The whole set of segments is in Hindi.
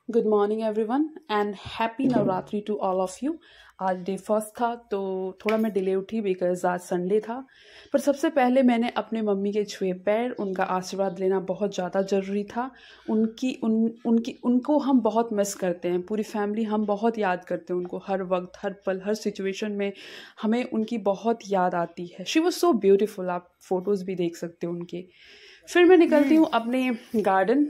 Good morning everyone and happy Navratri to all of you. आज डे फर्स्ट था तो थोड़ा मैं डिले उठी बिकॉज आज संडे था। पर सबसे पहले मैंने अपने मम्मी के छुए पैर, उनका आशीर्वाद लेना बहुत ज़्यादा ज़रूरी था। उनको हम बहुत मिस करते हैं, पूरी फैमिली हम बहुत याद करते हैं उनको। हर वक्त, हर पल, हर सिचुएशन में हमें उनकी बहुत याद आती है। शी वॉज सो ब्यूटिफुल, आप फोटोज़ भी देख सकते हो उनके। फिर मैं निकलती हूँ अपने गार्डन।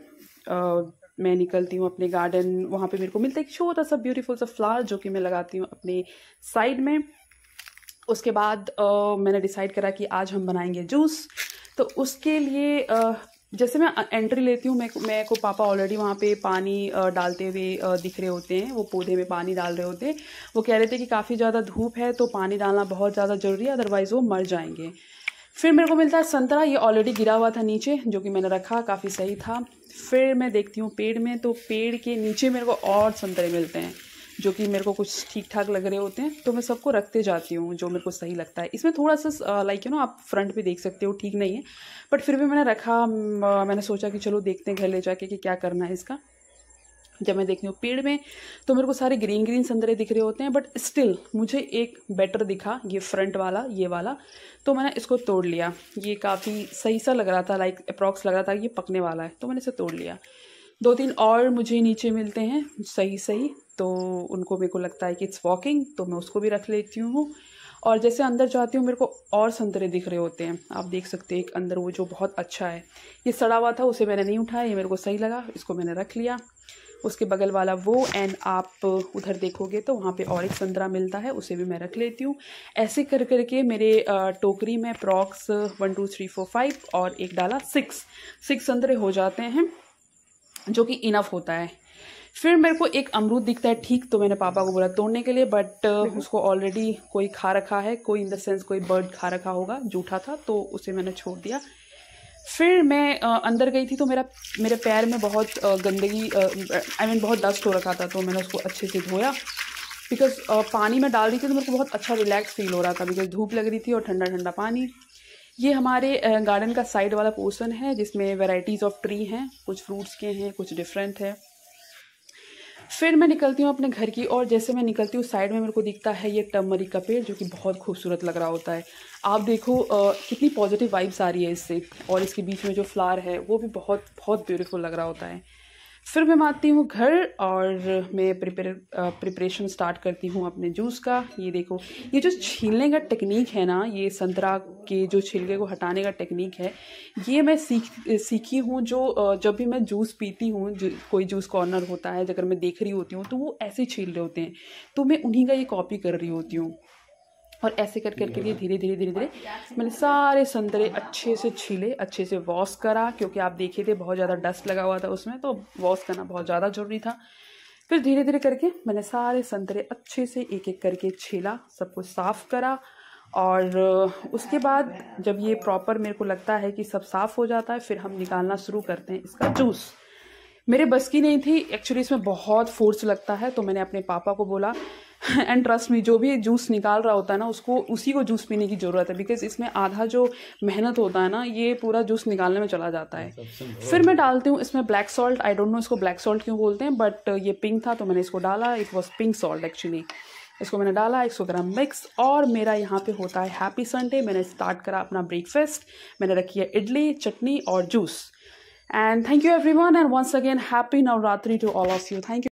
मैं निकलती हूँ अपने गार्डन, वहाँ पे मेरे को मिलता है एक छोटा सा ब्यूटीफुल सा फ्लावर जो कि मैं लगाती हूँ अपने साइड में। उसके बाद मैंने डिसाइड करा कि आज हम बनाएंगे जूस। तो उसके लिए जैसे मैं एंट्री लेती हूँ, मेरे को पापा ऑलरेडी वहाँ पे पानी डालते हुए दिख रहे होते हैं। वो पौधे में पानी डाल रहे होते हैं। वो कह रहे थे कि काफ़ी ज़्यादा धूप है तो पानी डालना बहुत ज़्यादा ज़रूरी है, अदरवाइज़ वो मर जाएंगे। फिर मेरे को मिलता है संतरा, ये ऑलरेडी गिरा हुआ था नीचे, जो कि मैंने रखा, काफ़ी सही था। फिर मैं देखती हूँ पेड़ में, तो पेड़ के नीचे मेरे को और संतरे मिलते हैं जो कि मेरे को कुछ ठीक ठाक लग रहे होते हैं, तो मैं सबको रखते जाती हूँ जो मेरे को सही लगता है। इसमें थोड़ा सा लाइक आप फ्रंट पे देख सकते हो, ठीक नहीं है, बट फिर भी मैंने रखा। मैंने सोचा कि चलो देखते हैं घर ले जाके कि क्या करना है इसका। जब मैं देखती हूँ पेड़ में तो मेरे को सारे ग्रीन ग्रीन संतरे दिख रहे होते हैं, बट स्टिल मुझे एक बेटर दिखा, ये फ्रंट वाला, ये वाला। तो मैंने इसको तोड़ लिया। ये काफ़ी सही सा लग रहा था, लाइक अप्रॉक्स लग रहा था ये पकने वाला है, तो मैंने इसे तोड़ लिया। 2-3 और मुझे नीचे मिलते हैं सही सही, तो उनको मेरे को लगता है कि इट्स वॉकिंग, तो मैं उसको भी रख लेती हूँ। और जैसे अंदर जाती हूँ मेरे को और संतरे दिख रहे होते हैं, आप देख सकते हैं एक अंदर वो जो बहुत अच्छा है। ये सड़ा हुआ था, उसे मैंने नहीं उठाया, ये मेरे को सही लगा, इसको मैंने रख लिया। उसके बगल वाला वो, एंड आप उधर देखोगे तो वहाँ पे और एक संतरा मिलता है, उसे भी मैं रख लेती हूँ। ऐसे कर करके मेरे टोकरी में प्रॉक्स 1 2 3 4 5 और एक डाला 6 संतरे हो जाते हैं, जो कि इनफ होता है। फिर मेरे को एक अमरूद दिखता है ठीक, तो मैंने पापा को बोला तोड़ने के लिए, बट उसको ऑलरेडी कोई खा रखा है, कोई इन द सेंस कोई बर्ड खा रखा होगा, जूठा था, तो उसे मैंने छोड़ दिया। फिर मैं अंदर गई थी तो मेरे पैर में बहुत गंदगी, बहुत डस्ट हो रखा था, तो मैंने उसको अच्छे से धोया। बिकॉज पानी में डाल रही थी तो मेरे को बहुत अच्छा रिलैक्स फील हो रहा था, बिकॉज धूप लग रही थी और ठंडा ठंडा पानी। ये हमारे गार्डन का साइड वाला पोर्शन है जिसमें वैरायटीज़ ऑफ ट्री हैं, कुछ फ्रूट्स के हैं, कुछ डिफरेंट है। फिर मैं निकलती हूँ अपने घर की, और जैसे मैं निकलती हूँ साइड में मेरे को दिखता है ये टर्मरिक का पेड़, जो कि बहुत खूबसूरत लग रहा होता है। आप देखो कितनी पॉजिटिव वाइब्स आ रही है इससे, और इसके बीच में जो फ्लावर है वो भी बहुत बहुत ब्यूटीफुल लग रहा होता है। फिर मैं आती हूँ घर और मैं प्रिपरेशन स्टार्ट करती हूँ अपने जूस का। ये देखो, ये जो छीलने का टेक्निक है ना, ये संतरा के जो छिलके को हटाने का टेक्निक है, ये मैं सीखी हूँ। जो जब भी मैं जूस पीती हूँ, कोई जूस कॉर्नर होता है, अगर मैं देख रही होती हूँ तो वो ऐसे छील रहे होते हैं, तो मैं उन्हीं का ये कॉपी कर रही होती हूँ। और ऐसे कर करके धीरे धीरे मैंने सारे संतरे अच्छे से छीले, अच्छे से वॉश करा, क्योंकि आप देखे थे बहुत ज़्यादा डस्ट लगा हुआ था उसमें, तो वॉश करना बहुत ज़्यादा ज़रूरी था। फिर धीरे धीरे करके मैंने सारे संतरे अच्छे से एक एक करके छीला, सब कुछ साफ़ करा। और उसके बाद जब ये प्रॉपर मेरे को लगता है कि सब साफ़ हो जाता है, फिर हम निकालना शुरू करते हैं इसका जूस। मेरे बस की नहीं थी एक्चुअली, इसमें बहुत फोर्स लगता है, तो मैंने अपने पापा को बोला, एंड ट्रस्ट मी, जो भी जूस निकाल रहा होता है ना, उसको उसी को जूस पीने की ज़रूरत है, बिकॉज इसमें आधा जो मेहनत होता है ना, ये पूरा जूस निकालने में चला जाता है। फिर मैं डालती हूँ इसमें black salt. I don't know इसको ब्लैक सॉल्ट क्यों बोलते हैं, बट ये पिंक था तो मैंने इसको डाला। It was pink salt actually. इसको मैंने डाला 100 ग्राम मिक्स, और मेरा यहाँ पे होता है हैप्पी संडे। मैंने स्टार्ट करा अपना ब्रेकफास्ट, मैंने रखी है इडली, चटनी और juice. And thank you everyone, and once again happy Navratri to all of you. Thank you.